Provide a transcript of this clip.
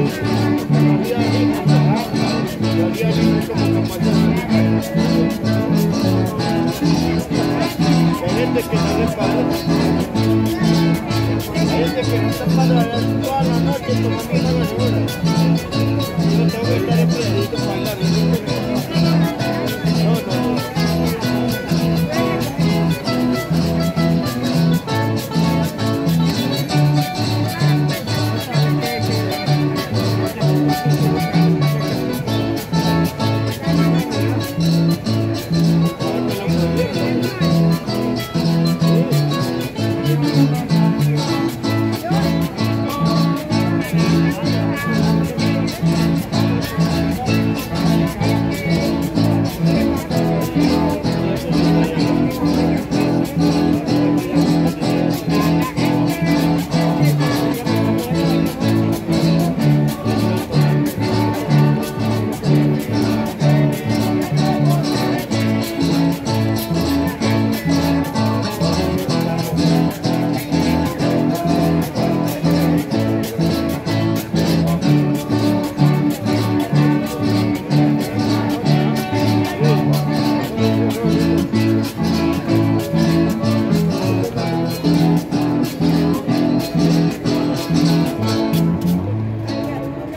gente que no le paga. Hay gente que no está pagando toda la noche tomando una basura. Yo tengo que estar empleadito para la